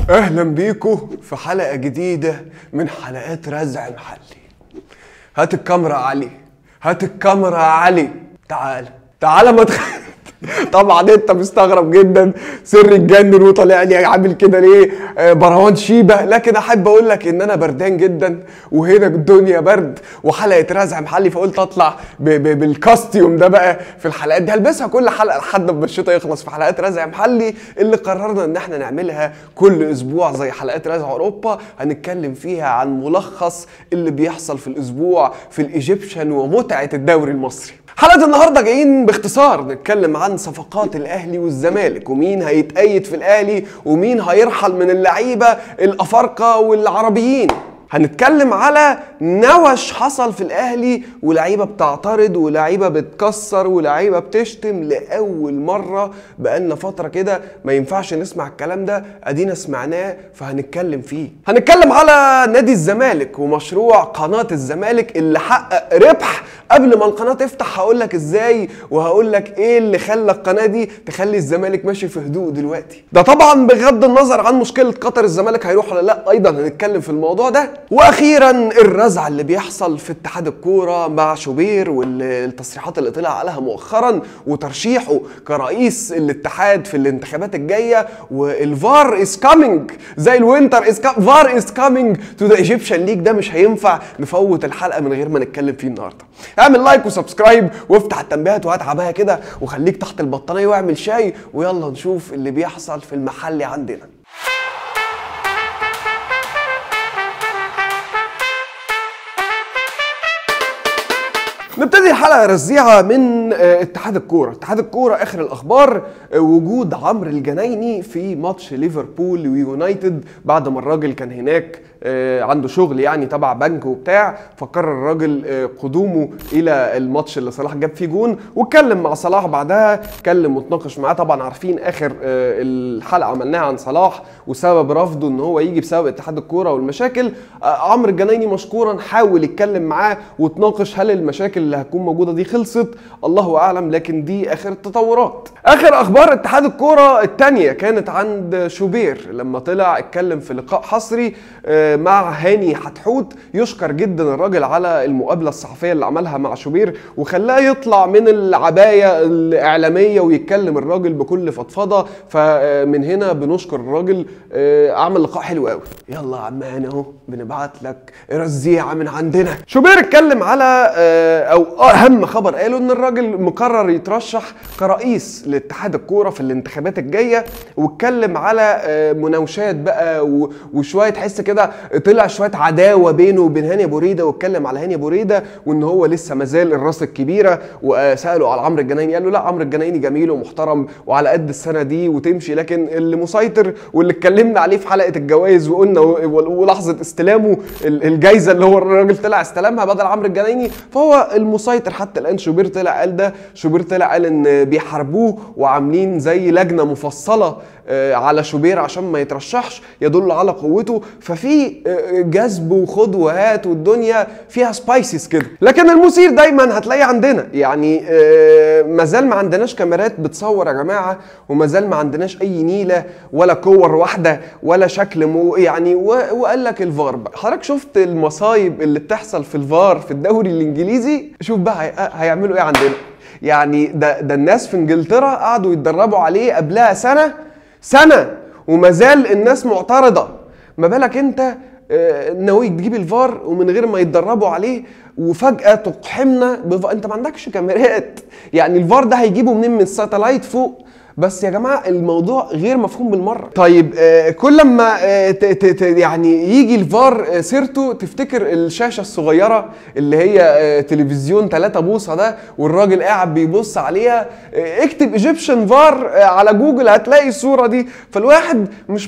اهلا بيكم في حلقة جديدة من حلقات رزع محلي. هات الكاميرا يا علي، هات الكاميرا يا علي. تعالى ما طبعا انت مستغرب جدا سر اتجنن وطالع لي عامل كده ليه مروان شيبه، لكن احب اقول لك ان انا بردان جدا وهنا الدنيا برد وحلقه رزع محلي، فقلت اطلع بالكاستيوم ده بقى في الحلقات دي. هلبسها كل حلقه لحد ما الشتاء يخلص في حلقات رزع محلي اللي قررنا ان احنا نعملها كل اسبوع زي حلقات رزع اوروبا. هنتكلم فيها عن ملخص اللي بيحصل في الاسبوع في الايجيبشن ومتعه الدوري المصري. حلقة النهارده جايين باختصار نتكلم عن صفقات الاهلي والزمالك ومين هيتأيد في الاهلي ومين هيرحل من اللعيبه الافارقه والعربيين. هنتكلم على نوش حصل في الاهلي ولعيبه بتعترض ولعيبه بتكسر ولعيبه بتشتم لاول مره بقالنا فتره كده، ما ينفعش نسمع الكلام ده، ادينا سمعناه فهنتكلم فيه. هنتكلم على نادي الزمالك ومشروع قناه الزمالك اللي حقق ربح قبل ما القناه تفتح. هقول لك ازاي وهقول لك ايه اللي خلى القناه دي تخلي الزمالك ماشي في هدوء دلوقتي. ده طبعا بغض النظر عن مشكله قطر الزمالك هيروح ولا لا، ايضا هنتكلم في الموضوع ده. واخيرا الرزع اللي بيحصل في اتحاد الكوره مع شوبير والتصريحات اللي طلع عليها مؤخرا وترشيحه كرئيس الاتحاد في الانتخابات الجايه، والفار از كامينج زي الوينتر از فار از كامينج تو ذا ايجيبشن ليج. ده مش هينفع نفوت الحلقه من غير ما نتكلم فيه النهارده. اعمل لايك وسبسكرايب وافتح التنبيهات وهات عبايه كده وخليك تحت البطانيه واعمل شاي ويلا نشوف اللي بيحصل في المحل عندنا. نبتدي الحلقه رزيعه من اتحاد الكوره. اتحاد الكوره اخر الاخبار وجود عمرو الجنايني في ماتش ليفربول ويونايتد بعد ما الراجل كان هناك عنده شغل يعني تبع بنك وبتاع، فقرر الراجل قدومه الى الماتش اللي صلاح جاب فيه جون واتكلم مع صلاح بعدها، اتكلم واتناقش معاه. طبعا عارفين اخر الحلقه عملناها عن صلاح وسبب رفضه ان هو يجي بسبب اتحاد الكوره والمشاكل. عمرو الجنايني مشكورا حاول يتكلم معاه وتناقش هل المشاكل اللي هتكون موجوده دي خلصت، الله اعلم، لكن دي اخر التطورات. اخر اخبار اتحاد الكوره الثانيه كانت عند شوبير لما طلع اتكلم في لقاء حصري مع هاني حتحوت. يشكر جدا الراجل على المقابله الصحفيه اللي عملها مع شوبير وخلاه يطلع من العبايه الاعلاميه ويتكلم الراجل بكل فضفضه، فمن هنا بنشكر الراجل. عمل لقاء حلو قوي. يلا يا عم هاني اهو بنبعت لك رزيعه من عندنا. شوبير اتكلم على او اهم خبر قاله ان الراجل مقرر يترشح كرئيس لاتحاد الكوره في الانتخابات الجايه، واتكلم على مناوشات بقى وشويه تحس كده طلع شويه عداوه بينه وبين هاني ابو ريده، واتكلم على هاني ابو ريده وان هو لسه مازال الراس الكبيره، وسالوا على عمرو الجنايني قال له لا عمرو الجنايني جميل ومحترم وعلى قد السنه دي وتمشي، لكن اللي مسيطر واللي اتكلمنا عليه في حلقه الجوائز وقلنا ولحظه استلامه الجايزه اللي هو الراجل طلع استلمها بدل عمرو الجنايني فهو المسيطر حتى الان. شوبير طلع قال ده، شوبير طلع قال ان بيحاربوه وعاملين زي لجنه مفصله على شوبير عشان ما يترشحش يدل على قوته، ففي جذب وخد وهات والدنيا فيها سبايسيز كده. لكن المثير دايما هتلاقيه عندنا، يعني مازال ما عندناش كاميرات بتصور يا جماعه، ومازال ما عندناش اي نيله ولا كور واحده ولا شكل يعني وقال لك الفار بقى. حضرتك شفت المصايب اللي بتحصل في الفار في الدوري الانجليزي؟ شوف بقى هيعملوا ايه عندنا. يعني ده الناس في انجلترا قعدوا يتدربوا عليه قبلها سنه وما زال الناس معترضه، ما بالك انت ناوي تجيب الفار ومن غير ما يتدربوا عليه وفجاه تقحمنا انت ما عندكش كاميرات. يعني الفار ده هيجيبه منين؟ من الساتلايت فوق؟ بس يا جماعه الموضوع غير مفهوم بالمره. طيب كل ما يعني يجي الفار سيرته تفتكر الشاشه الصغيره اللي هي تلفزيون 3 بوصه ده والراجل قاعد بيبص عليها، اكتب ايجيبشن فار على جوجل هتلاقي الصوره دي. فالواحد مش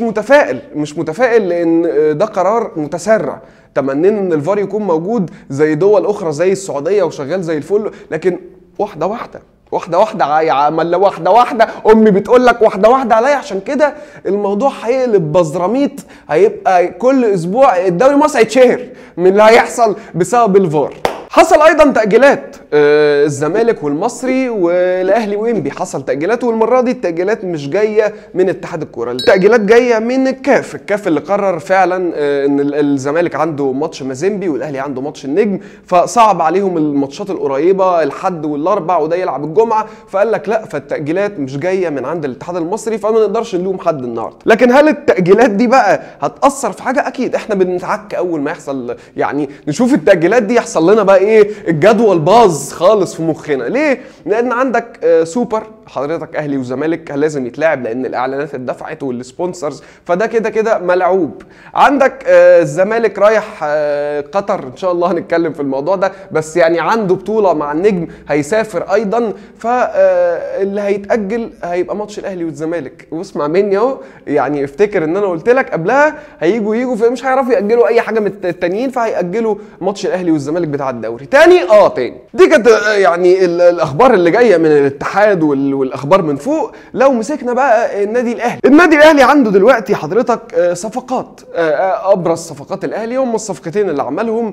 متفائل لان ده قرار متسرع. تمنينا ان الفار يكون موجود زي دول اخرى زي السعوديه وشغال زي الفل، لكن واحده واحده يا عمال، واحده امي بتقول لك واحده عليا. عشان كده الموضوع هيقلب بزراميط، هيبقى كل اسبوع الدوري المصري هيتشهر من اللي هيحصل بسبب الفار. حصل ايضا تاجيلات، الزمالك والمصري والاهلي وانبي حصل تاجيلات، والمره دي التاجيلات مش جايه من اتحاد الكوره، التاجيلات جايه من الكاف اللي قرر فعلا ان الزمالك عنده ماتش مازيمبي والاهلي عنده ماتش النجم، فصعب عليهم الماتشات القريبه الحد والاربع وده يلعب الجمعه، فقال لك لا، فالتاجيلات مش جايه من عند الاتحاد المصري، فما نقدرش نلوم حد النهارده. لكن هل التاجيلات دي بقى هتاثر في حاجه؟ اكيد احنا بنتعك اول ما يحصل يعني نشوف التاجيلات دي يحصل لنا بقى ايه، الجدول باظ خالص في مخنا. ليه؟ لان عندك سوبر حضرتك اهلي وزمالك لازم يتلعب لان الاعلانات اتدفعت والسبونسرز، فده كده كده ملعوب. عندك الزمالك رايح قطر، ان شاء الله هنتكلم في الموضوع ده، بس يعني عنده بطوله مع النجم هيسافر ايضا، فاللي هيتاجل هيبقى ماتش الاهلي والزمالك. واسمع مني اهو، يعني افتكر ان انا قلت لك قبلها هيجوا فمش هيعرفوا ياجلوا اي حاجه من التانيين، فهياجلوا ماتش الاهلي والزمالك بتاع الدوري تاني. دي كانت يعني الاخبار اللي جايه من الاتحاد والاخبار من فوق. لو مسكنا بقى النادي الاهلي عنده دلوقتي حضرتك صفقات، ابرز صفقات الاهلي هم الصفقتين اللي عملهم.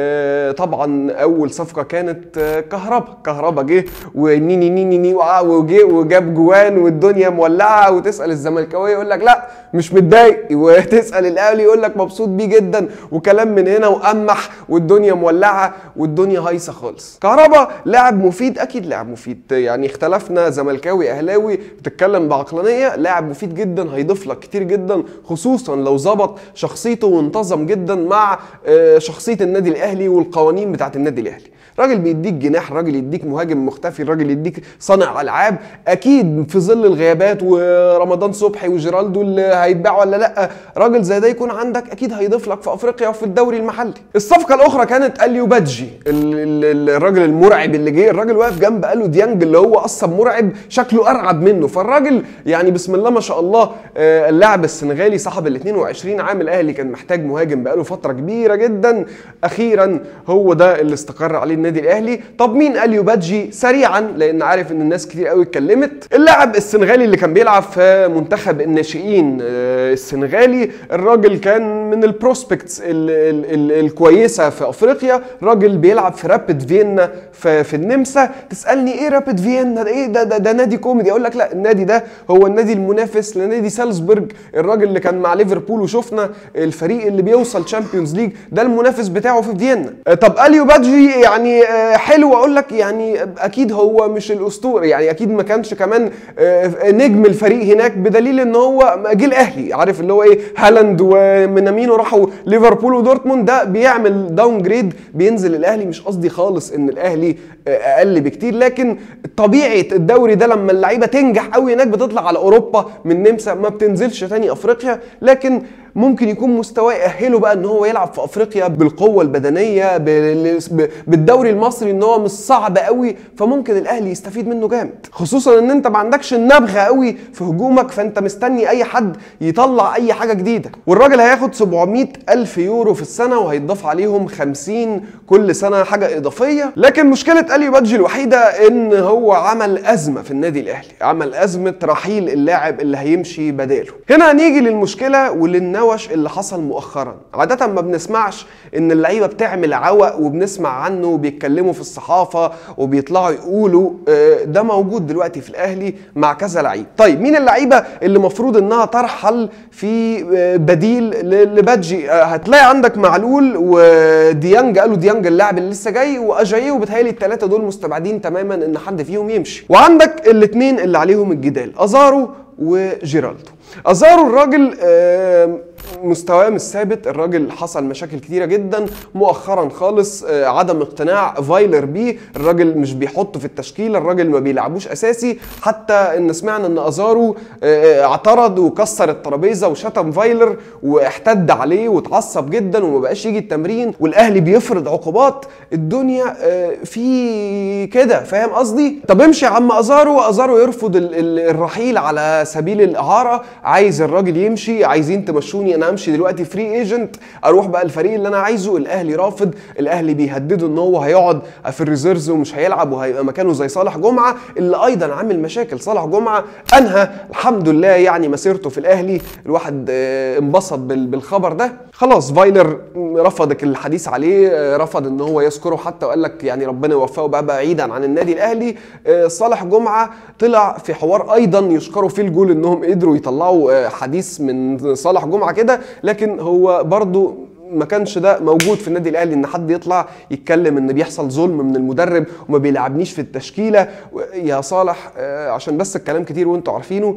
طبعا اول صفقه كانت كهربا جه ونيني وجه وجاب جوان والدنيا مولعه، وتسال الزملكاويه يقول لك لا مش متضايق، وتسال الاهلي يقول لك مبسوط بيه جدا، وكلام من هنا وقمح والدنيا مولعه والدنيا هايصه خالص. كهربا لاعب مفيد، اكيد لاعب مفيد، يعني اختلفنا زملكاوي اهلاوي بتتكلم بعقلانيه، لاعب مفيد جدا هيضيف لك كتير جدا، خصوصا لو ظبط شخصيته وانتظم جدا مع شخصيه النادي الاهلي والقوانين بتاعه النادي الاهلي. راجل بيديك جناح، راجل يديك مهاجم مختفي، راجل يديك صانع العاب، اكيد في ظل الغيابات ورمضان صبحي وجيرالدو اللي هيتباعوا ولا لا، راجل زي ده يكون عندك اكيد هيضيف لك في افريقيا وفي الدوري المحلي. الصفقه الاخرى كانت اليو بادجي، الراجل المرعب اللي جه، الراجل واقف جنب الو ديانج اللي هو اصلا مرعب شكله ارعب منه، فالراجل يعني بسم الله ما شاء الله. اللاعب السنغالي صاحب ال 22 عام، الاهلي كان محتاج مهاجم بقاله فتره كبيره جدا، اخيرا هو ده اللي استقر عليه النادي الاهلي. طب مين اليو بادجي؟ سريعا لان عارف ان الناس كتير قوي اتكلمت، اللاعب السنغالي اللي كان بيلعب في منتخب الناشئين السنغالي، الراجل كان من البروسبكتس الكويسه في افريقيا، راجل بيلعب في رابيد فيينا في النمسا. تسالني ايه رابيد فيينا ده؟ ايه ده نادي كوميدي؟ اقول لك لا، النادي ده هو النادي المنافس لنادي سالزبورج، الراجل اللي كان مع ليفربول وشفنا الفريق اللي بيوصل تشامبيونز ليج ده المنافس بتاعه في فيينا. طب اليو بادجي يعني حلو، اقول لك يعني اكيد هو مش الاسطوره، يعني اكيد ما كانش كمان نجم الفريق هناك، بدليل ان هو جه الاهلي، عارف اللي هو ايه، هالاند ومنامينو راحوا ليفربول ودورتموند، ده بيعمل داون جريد بينزل الاهلي. مش قصدي خالص ان الاهلي اقل بكتير، لكن طبيعه الدوري ده لما اللعيبه تنجح قوي هناك بتطلع على اوروبا من نمسا، ما بتنزلش تاني افريقيا، لكن ممكن يكون مستواه يأهله بقى ان هو يلعب في افريقيا بالقوه البدنيه بالدوري المصري، ان هو مش صعب قوي، فممكن الاهلي يستفيد منه جامد، خصوصا ان انت ما عندكش النبغه قوي في هجومك، فانت مستني اي حد يطلع اي حاجه جديده. والراجل هياخد 700,000 يورو في السنه، وهيتضاف عليهم 50 كل سنه حاجه اضافيه. لكن مشكله اليو بادجي الوحيده ان هو عمل ازمه في النادي الاهلي، عمل ازمه رحيل اللاعب اللي هيمشي بداله. هنا هنيجي للمشكله وللنوش اللي حصل مؤخرا. عاده ما بنسمعش ان اللعيبه بتعمل عوق، وبنسمع عنه وبيتكلموا في الصحافه وبيطلعوا يقولوا، ده موجود دلوقتي في الاهلي مع كذا لعيب. طيب مين اللعيبه اللي مفروض انها ترحل في بديل لبادجي؟ هتلاقي عندك معلول وديانج، قالوا ديانج اللاعب اللي لسه جاي، واجاييه، وبتهيألي الثلاثه دول مستبعدين تماما ان حد فيهم يمشي. وعندك الاثنين اللي عليهم الجدال، ازارو وجيرالدو. ازارو الراجل مستواه مش ثابت، الراجل حصل مشاكل كتيره جدا مؤخرا خالص، عدم اقتناع فايلر بيه، الراجل مش بيحطه في التشكيله، الراجل ما بيلعبوش اساسي، حتى ان سمعنا ان ازارو اعترض وكسر الترابيزه وشتم فايلر واحتد عليه واتعصب جدا وما بقاش يجي التمرين، والاهلي بيفرض عقوبات، الدنيا في كده، فاهم قصدي؟ طب امشي يا عم ازارو يرفض الرحيل على سبيل الاعاره، عايز الراجل يمشي، عايزين تمشوني سيبوني انا امشي دلوقتي فري ايجنت اروح بقى الفريق اللي انا عايزه. الاهلي رافض، الاهلي بيهدده ان هو هيقعد في الريزيرفز ومش هيلعب وهيبقى مكانه زي صالح جمعه اللي ايضا عامل مشاكل. صالح جمعه انهى الحمد لله يعني مسيرته في الاهلي، الواحد انبسط بالخبر ده. خلاص فايلر رفض الحديث عليه، رفض ان هو يذكره حتى، وقال لك يعني ربنا يوفقه بقى بعيدا عن النادي الاهلي. صالح جمعه طلع في حوار ايضا يشكروا فيه الجول انهم قدروا يطلعوا حديث من صالح جمعه كده، لكن هو برضو ما كانش ده موجود في النادي الاهلي ان حد يطلع يتكلم ان بيحصل ظلم من المدرب وما بيلعبنيش في التشكيله. يا صالح عشان بس الكلام كتير وانتوا عارفينه،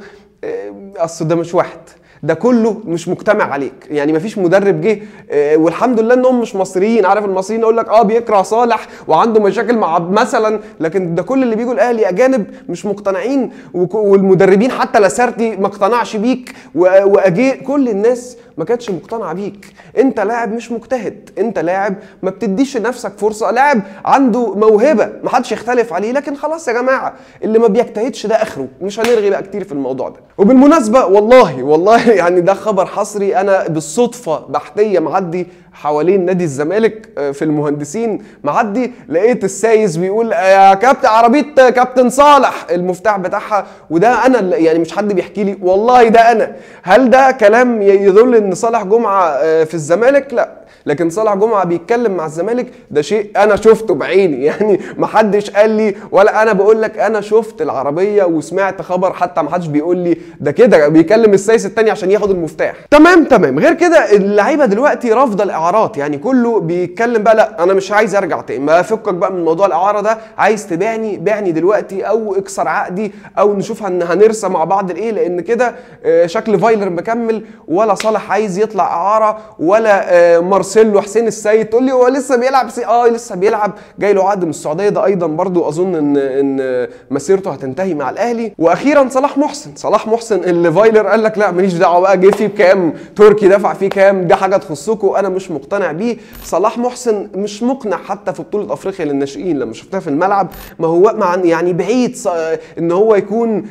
اصل ده مش واحد، ده كله مش مجتمع عليك. يعني مفيش مدرب جه والحمد لله انهم مش مصريين، عارف المصريين يقول لك بيكره صالح وعنده مشاكل مع مثلا، لكن ده كل اللي بيجوا الاهلي اجانب مش مقتنعين، والمدربين حتى لاسارتي ما اقتنعش بيك، واجي كل الناس ما كانتش مقتنعه بيك. انت لاعب مش مجتهد، انت لاعب ما بتديش لنفسك فرصه، لاعب عنده موهبه ما حدش يختلف عليه، لكن خلاص يا جماعه اللي ما بيجتهدش ده اخره. مش هنرغي بقى كتير في الموضوع ده. وبالمناسبه والله يعني ده خبر حصري، انا بالصدفه بحتيه معدي حوالين نادي الزمالك في المهندسين، معدي لقيت السايس بيقول يا كابتن عربيه كابتن صالح المفتاح بتاعها، وده انا يعني مش حد بيحكي لي، والله ده انا. هل ده كلام يدل ان صالح جمعه في الزمالك؟ لا، لكن صالح جمعه بيتكلم مع الزمالك ده شيء انا شفته بعيني، يعني ما حدش قال لي، ولا انا بقول لك انا شفت العربيه وسمعت خبر، حتى ما حدش بيقول لي ده كده بيكلم السايس الثاني عشان ياخد المفتاح. تمام. غير كده اللعيبه دلوقتي رافضه الاعارات، يعني كله بيتكلم بقى لا انا مش عايز ارجع تاني، ما فكك بقى من موضوع الاعاره ده، عايز تبيعني دلوقتي او اكسر عقدي او نشوف هنرسى مع بعض الايه، لان كده شكل فايلر مكمل، ولا صالح عايز يطلع اعاره، ولا مارسيلو حسين السيد تقول لي هو لسه بيلعب لسه بيلعب، جاي له عقد من السعوديه، ده ايضا برضو اظن ان مسيرته هتنتهي مع الاهلي. واخيرا صلاح محسن اللي فايلر قال لك لا ماليش دعوه بقى، جه فيه بكام، تركي دفع فيه كام، دي حاجه تخصكم، انا مش مقتنع بيه. صلاح محسن مش مقنع حتى في بطوله افريقيا للناشئين لما شفتها في الملعب، ما هو يعني بعيد ان هو يكون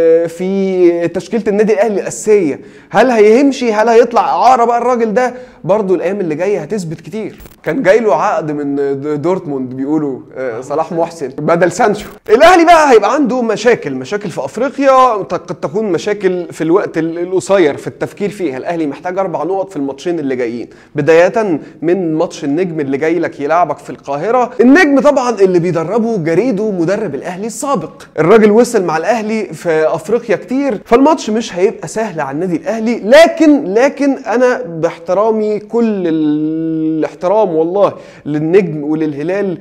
في تشكيله النادي الاهلي الاساسيه. هل هيمشي؟ هل هيطلع اعاره بقى الراجل ده؟ برضو الايام اللي جايه هتثبت كتير. كان جاي له عقد من دورتموند بيقولوا صلاح محسن بدل سانشو. الاهلي بقى هيبقى عنده مشاكل في افريقيا، قد تكون مشاكل في الوقت القصير في التفكير فيها. الاهلي محتاج 4 نقط في الماتشين اللي جايين، بدايه من ماتش النجم اللي جاي لك يلعبك في القاهره. النجم طبعا اللي بيدربه جريدو مدرب الاهلي السابق، الراجل وصل مع الاهلي في افريقيا كتير، فالماتش مش هيبقى سهل على النادي الاهلي. لكن انا باحترامي كل الاحترام والله للنجم وللهلال،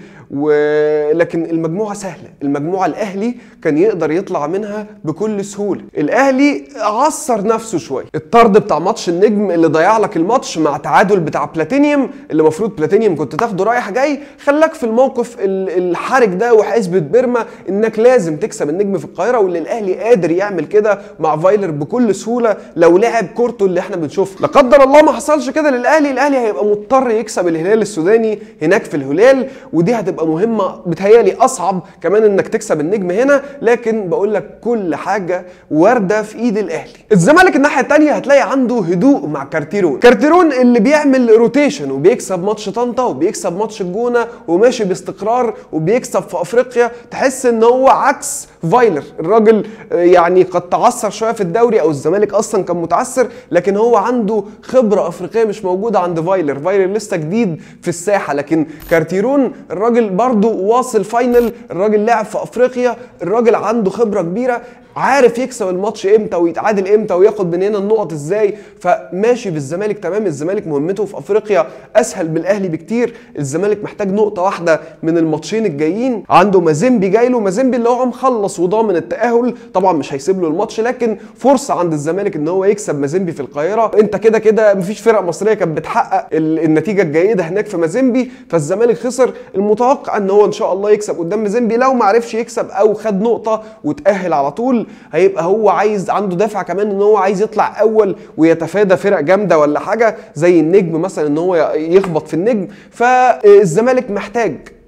ولكن المجموعه سهله، المجموعه الاهلي كان يقدر يطلع منها بكل سهوله. الاهلي عصر نفسه شويه، الطرد بتاع ماتش النجم اللي ضيع لك الماتش مع تعادل بتاع بلاتينيوم اللي المفروض بلاتينيوم كنت تاخده رايح جاي، خلاك في الموقف الحرج ده وحسبة بيرما انك لازم تكسب النجم في القاهره، واللي الاهلي قادر يعمل كده مع فايلر بكل سهوله لو لعب كورته اللي احنا بنشوفها. لا قدر الله ما حصلش كده للاهلي، الاهلي هيبقى مضطر يكسب الهلال السوداني هناك في الهلال، ودي هتبقى مهمه بتهيالي اصعب كمان انك تكسب النجم هنا. لكن بقول لك كل حاجه وارده في ايد الاهلي. الزمالك الناحيه الثانيه هتلاقي عنده هدوء مع كارتيرون اللي بيعمل روتيشن وبيكسب ماتش طنطا وبيكسب ماتش الجونه وماشي باستقرار وبيكسب في افريقيا. تحس ان هو عكس فايلر، الراجل يعني قد تعثر شويه في الدوري، او الزمالك اصلا كان متعثر، لكن هو عنده خبره افريقيه مش موجوده عند فايلر لسه جديد في الساحه. لكن كارتيرون الراجل برضو واصل فاينل، الراجل لعب في افريقيا، الراجل عنده خبره كبيره، عارف يكسب الماتش امتى ويتعادل امتى وياخد من هنا النقط ازاي، فماشي بالزمالك تمام. الزمالك مهمته في افريقيا اسهل بالاهلي بكتير، الزمالك محتاج نقطه واحده من الماتشين الجايين. عنده مازيمبي جاي له، مازيمبي اللي هو مخلص وضامن التاهل، طبعا مش هيسيب له الماتش، لكن فرصه عند الزمالك ان هو يكسب مازيمبي في القاهره. انت كده مفيش فرق مصريه كانت بتحقق النتيجه الجيده هناك في مازيمبي، فالزمالك خسر. المتوقع ان هو ان شاء الله يكسب قدام مازيمبي، لو ما عرفش يكسب او خد نقطه وتاهل على طول هيبقى هو عايز عنده دافع كمان ان هو عايز يطلع اول ويتفادى فرق جامده ولا حاجه زي النجم مثلا ان هو يخبط في النجم. فالزمالك محتاج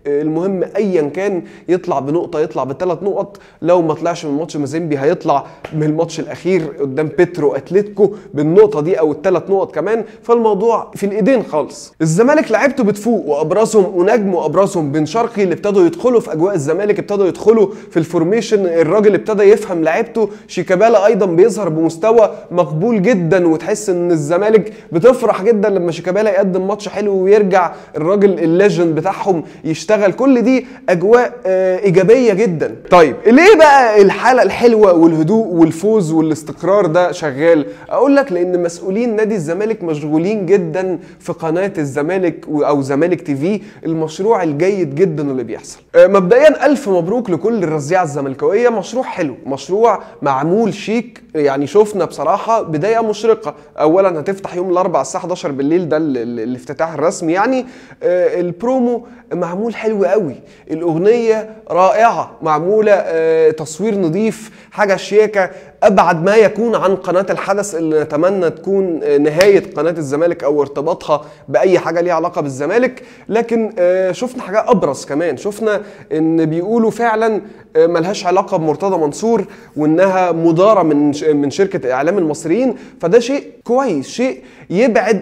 المهم ايا كان يطلع بنقطه، يطلع ب3 نقط. لو ما طلعش من ماتش مازيمبي هيطلع من الماتش الاخير قدام بيترو اتلتيكو بالنقطه دي او ال3 نقط كمان. فالموضوع في الايدين خالص. الزمالك لعيبته بتفوق، وابرزهم ونجم، وابرزهم بن شرقي اللي ابتدوا يدخلوا في اجواء الزمالك، ابتدوا يدخلوا في الفورميشن، الراجل ابتدى يفهم لعيبته. شيكابالا ايضا بيظهر بمستوى مقبول جدا، وتحس ان الزمالك بتفرح جدا لما شيكابالا يقدم ماتش حلو ويرجع الراجل الليجند بتاعهم يشتغل. كل دي اجواء ايجابيه جدا. طيب ليه بقى الحاله الحلوه والهدوء والفوز والاستقرار ده شغال؟ اقول لك لان مسؤولين نادي الزمالك مشغولين جدا في قناه الزمالك او زمالك تي في، المشروع الجيد جدا اللي بيحصل. مبدئيا الف مبروك لكل الرزيعه الزملكاويه، مشروع حلو، مشروع معمول شيك. يعني شفنا بصراحه بدايه مشرقه. اولا هتفتح يوم الاربعاء الساعه 11 بالليل، ده الافتتاح الرسمي يعني. البرومو معمول حلو قوي، الاغنيه رائعه، معموله تصوير نظيف، حاجه شياكه ابعد ما يكون عن قناه الحدث اللي نتمنى تكون نهايه قناه الزمالك او ارتباطها باي حاجه ليها علاقه بالزمالك. لكن شفنا حاجه ابرز كمان، شفنا ان بيقولوا فعلا ملهاش علاقه بمرتضى منصور، وانها مداره من شركه اعلام المصريين. فده شيء كويس، شيء يبعد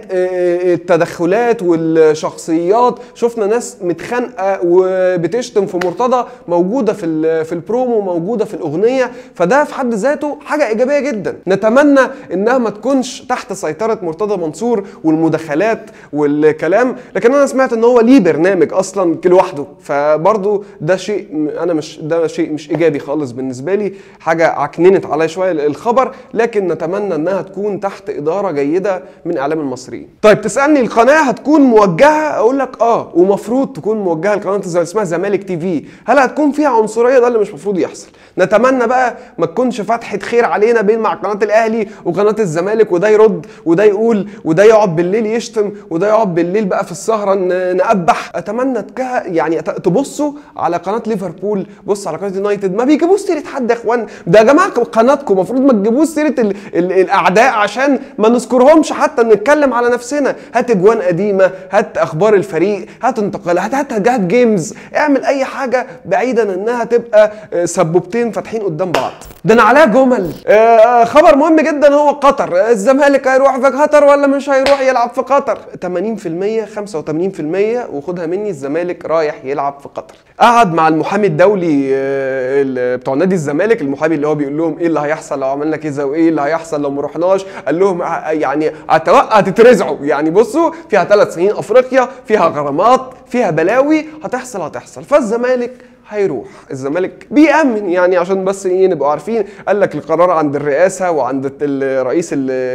التدخلات والشخصيات. شفنا ناس متخانقه وبتشتم في مرتضى موجوده في البرومو، موجوده في الاغنيه. فده في حد ذاته حاجه ايجابيه جدا. نتمنى انها ما تكونش تحت سيطره مرتضى منصور والمداخلات والكلام، لكن انا سمعت ان هو ليه برنامج اصلا لوحده، فبرضه ده شيء ده شيء مش ايجابي خالص بالنسبه لي، حاجه عكننت عليا شويه الخبر. لكن نتمنى انها تكون تحت اداره جيده من اعلام المصريين. طيب تسالني القناه هتكون موجهه؟ اقول لك ومفروض تكون موجهه لقناه اسمها زمالك تي في. هل هتكون فيها عنصريه؟ ده اللي مش مفروض يحصل. نتمنى بقى ما تكونش فتحه خير علينا بين مع قناه الاهلي وقناه الزمالك، وده يرد وده يقول وده يقعد بالليل يشتم وده يقعد بالليل بقى في السهره نقبح. اتمنى يعني تبصوا على قناه ليفربول، بص على قناه يونايتد، ما بيجيبوش سيره حد يا اخوان. ده يا جماعه قناتكم المفروض ما تجيبوش سيره الاعداء عشان ما نذكرهمش، حتى نتكلم على نفسنا. هات اجوان قديمه، هات اخبار الفريق، هات انتقالات، هات جيمز، اعمل اي حاجه بعيدا انها تبقى سبوبتين فاتحين قدام بعض. ده انا عليها جمل. خبر مهم جدا هو قطر. الزمالك هيروح في قطر ولا مش هيروح يلعب في قطر؟ 80% 85% وخدها مني، الزمالك رايح يلعب في قطر. قعد مع المحامي الدولي بتوع نادي الزمالك، المحامي اللي هو بيقول لهم ايه اللي هيحصل لو عملنا كذا وايه اللي هيحصل لو ما رحناش. قال لهم يعني هتترزعوا، يعني بصوا فيها 3 سنين افريقيا، فيها غرامات، فيها بلاوي، هتحصل. فالزمالك هيروح. الزمالك بيأمن يعني، عشان بس نبقوا عارفين. قال لك القرار عند الرئاسه وعند الرئيس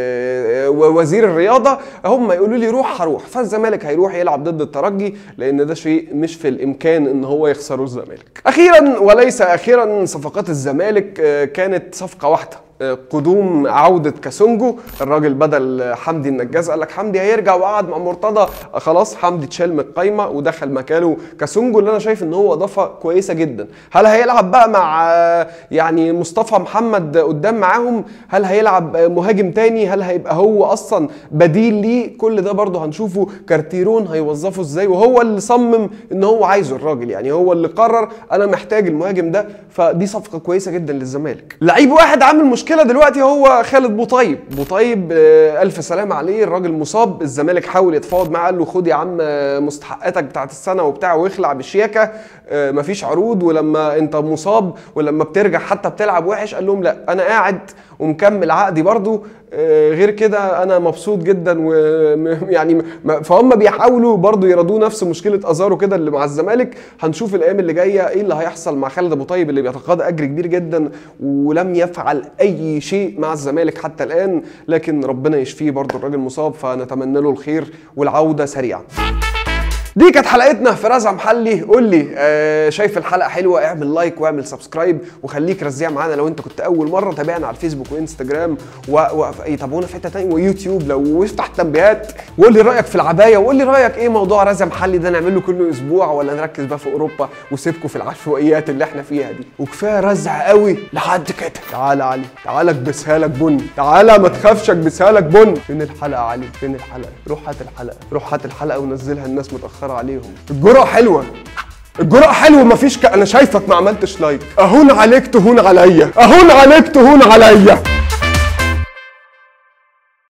ووزير الرياضه، هم يقولوا لي روح هروح. فالزمالك هيروح يلعب ضد الترجي، لان ده شيء مش في الامكان ان هو يخسره الزمالك. اخيرا وليس اخيرا، صفقات الزمالك كانت صفقه واحده، قدوم عودة كاسونجو. الراجل بدل حمدي النجاز، قال لك حمدي هيرجع، وقعد مع مرتضى، خلاص حمدي اتشال من القايمه ودخل مكانه كاسونجو، اللي انا شايف ان هو اضافه كويسه جدا. هل هيلعب بقى مع يعني مصطفى محمد قدام معاهم؟ هل هيلعب مهاجم تاني؟ هل هيبقى هو اصلا بديل ليه؟ كل ده برضه هنشوفه. كارتيرون هيوظفه ازاي، وهو اللي صمم ان هو عايزه الراجل، يعني هو اللي قرر انا محتاج المهاجم ده. فدي صفقه كويسه جدا للزمالك. لعيب واحد عامل مشكله دلوقتي هو خالد بوطيب. الف سلامه عليه، الراجل مصاب. الزمالك حاول يتفاوض معاه، قال له خد يا عم مستحقاتك بتاعت السنه وبتاع واخلع بالشياكه، مفيش عروض، ولما انت مصاب ولما بترجع حتى بتلعب وحش. قال لهم لا انا قاعد ومكمل عقدي برضو، غير كده انا مبسوط جدا. ويعني فهم بيحاولوا برضو يرضوا نفس مشكله ازارو كده اللي مع الزمالك. هنشوف الايام اللي جايه ايه اللي هيحصل مع خالد بوطيب اللي بيتقاضى اجر كبير جدا ولم يفعل اي شيء مع الزمالك حتى الان، لكن ربنا يشفيه برضو، الراجل مصاب، فنتمنى له الخير والعوده سريعا. دي كانت حلقتنا في رزع محلي. قول لي شايف الحلقه حلوه؟ اعمل لايك واعمل سبسكرايب وخليك رزيع معانا لو انت كنت اول مره. تابعنا على الفيسبوك وانستجرام وتابعونا في حته ثانيه ويوتيوب لو افتح التنبيهات. وقول لي رايك في العبايه، وقول لي رايك ايه موضوع رزع محلي ده، نعمله كل اسبوع ولا نركز بقى في اوروبا وسيبكم في العشوائيات اللي احنا فيها دي؟ وكفايه رزع قوي لحد كده. تعالى علي، تعالى اكبسها لك بن، تعالى ما تخافش اكبسها لك بن. فين الحلقه علي؟ فين الحلقه؟ روح هات الحلقه، روح هات الحلقه ونزلها، الناس متاخره عليهم. الجرعه حلوه. الجراء حلو مفيش انا شايفك ما عملتش لايك. اهون عليك تهون عليا، اهون عليك تهون عليا.